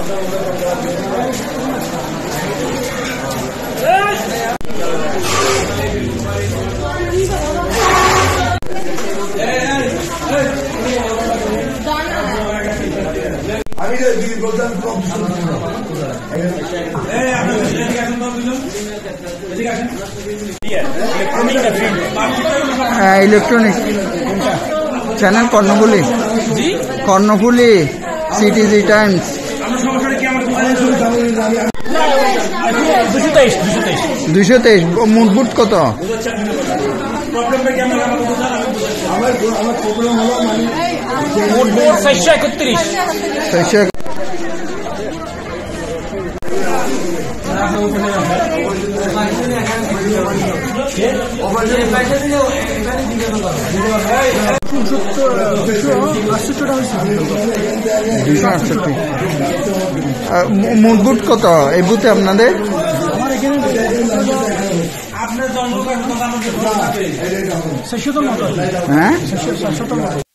Electronic channel Karnaphuli, Karnaphuli CTG Times. 223 মুটবুট কত? মুটবুট 631। মুটবুট কত এই বুথে আপনাদের? হ্যাঁ।